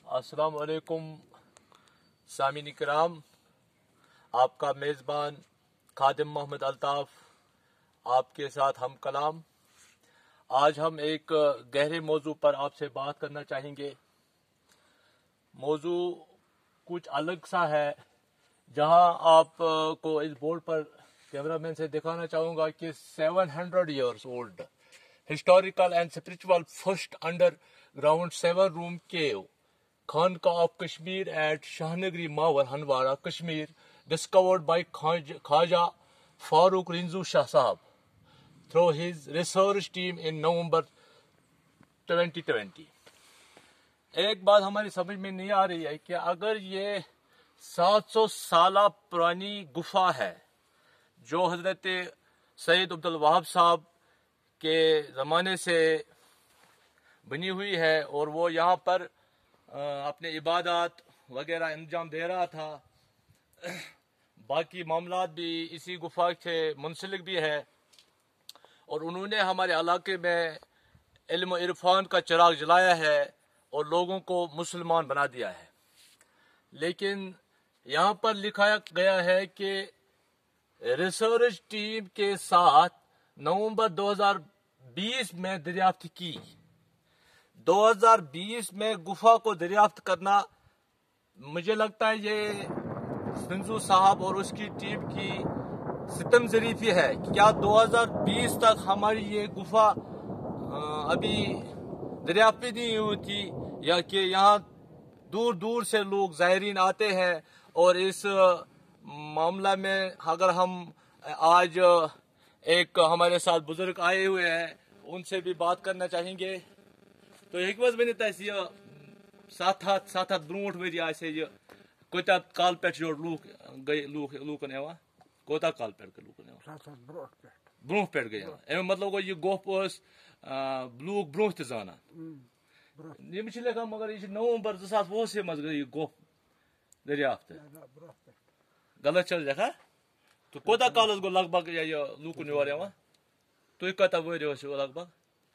السلام علیکم سامعین کرام، آپ کا میزبان خادم محمد الطاف آپ کے ساتھ ہم کلام۔ آج ہم ایک گہرے موضوع پر آپ سے بات کرنا چاہیں گے۔ موضوع کچھ الگ سا ہے، جہاں آپ کو اس بورڈ پر کیمرہ مین سے دکھانا چاہوں گا کہ 700 years old historical and spiritual first underground 7-room cave Khanka of Kashmir at Shahnagri Mawar, Hanwara, Kashmir, discovered by Khaja Farooq Rinzu Shah Sahab through his research team in November 2020۔ ایک بات ہماری سمجھ میں نہیں آ رہی ہے کہ اگر یہ 700 سالہ پرانی گفا ہے جو حضرت سید عبد الوہاب صاحب کے زمانے سے بنی ہوئی ہے، اور وہ یہاں پر اپنے عبادات وغیرہ انجام دے رہا تھا، باقی معاملات بھی اسی گفا سے منسلک بھی ہے، اور انہوں نے ہمارے علاقے میں علم و عرفان کا چراغ جلایا ہے اور لوگوں کو مسلمان بنا دیا ہے۔ لیکن یہاں پر لکھا گیا ہے کہ ریسرچ ٹیم کے ساتھ نومبر 2020 میں دریافت کی۔ 2020 میں گفا کو دریافت کرنا، مجھے لگتا ہے یہ رنزو صاحب اور اس کی ٹیم کی ستم ظریفی ہے۔ کیا 2020 تک ہماری یہ گفا ابھی دریافت نہیں ہوئی تھی، یا کہ یہاں دور دور سے لوگ زائرین آتے ہیں؟ اور اس معاملہ میں اگر ہم آج ایک ہمارے ساتھ بزرگ آئے ہوئے ہیں، ان سے بھی بات کرنا چاہیں گے۔ تو ہیکوز ونت اس یہ 7 برونٹ وری آسے یہ کوتا کال پہ لوک گئی لوکن ایوان کوتا کال پہ لوکن ایوان 7 برونٹ پہ گئی امی مطلب گو یہ گوپ اس لوک برونٹ تہ زانان یہ لکھا، مگر یہ نومبر 2020 مز گئی یہ گوپ دریافت غلط چل لکھا۔ تو کوتا کالس گو لگ بھگ یہ لوکن یور ایوان تھی کتا ورو لگ بھگ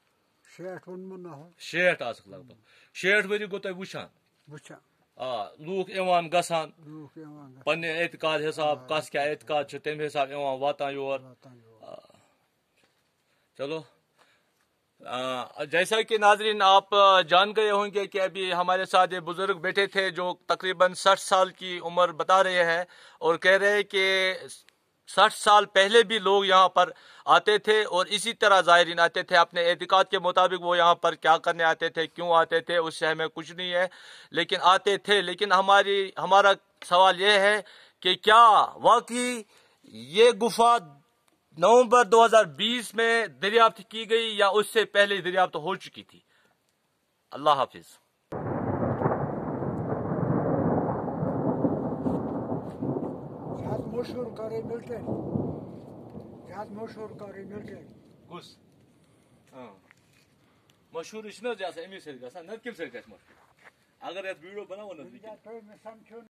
60 آسک لگ بھگ 60 وری گو تھی وچھان لوک ایوان گسان پنہ اعتقاد حساب کس کیا اعتقاد تمہ حساب ایوان واتان یور۔ چلو جیسا کہ ناظرین آپ جان گئے ہوں گے کہ ابھی ہمارے ساتھ یہ بزرگ بیٹھے تھے جو تقریباً 60 سال کی عمر بتا رہے ہیں، اور کہہ رہے کہ 60 سال پہلے بھی لوگ یہاں پر آتے تھے، اور اسی طرح زائرین آتے تھے اپنے اعتقاد کے مطابق۔ وہ یہاں پر کیا کرنے آتے تھے، کیوں آتے تھے، اس سے ہمیں کچھ نہیں ہے، لیکن آتے تھے۔ لیکن ہمارا سوال یہ ہے کہ کیا واقعی یہ گفا نومبر 2020 میں دریافت کی گئی یا اس سے پہلے دریافت ہو چکی تھی؟ اللہ حافظ۔ مشہور کرے ملتے مشہور کرے ملتے کس مشہور اس امیر سے گا نا کم سے مشہور اگر یہ ویڈیو بناو نا